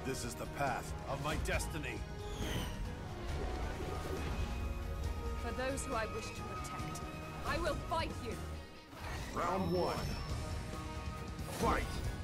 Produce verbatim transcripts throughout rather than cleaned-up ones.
This is the path of my destiny. For those who I wish to protect, I will fight you! Round one. Fight!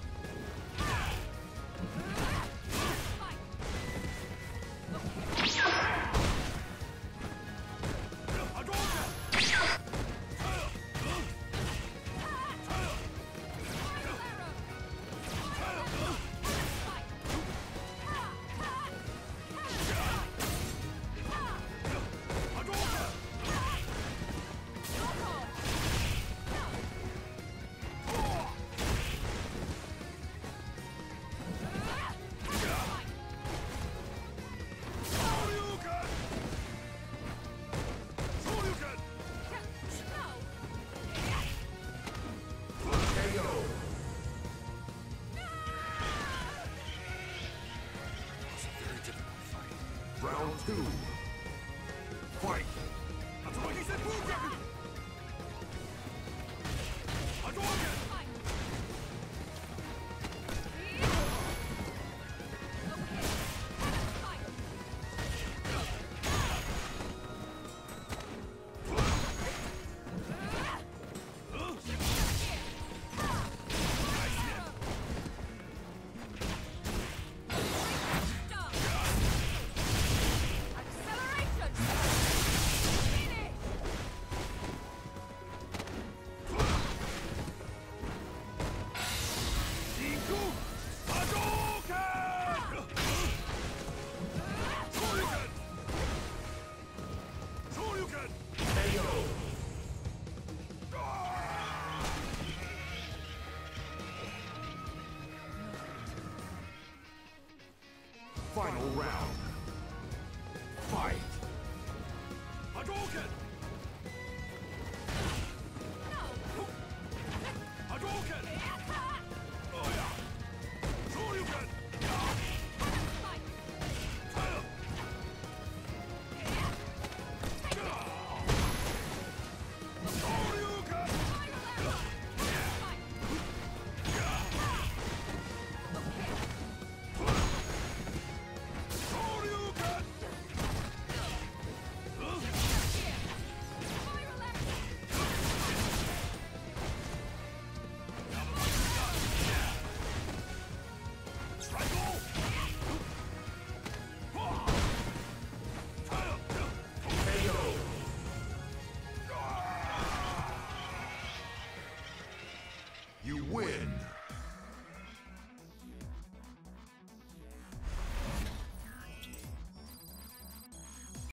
Round two. Fight! Final round. Fight! Hadouken! Hadouken! Oh yeah! Shoryuken! You win!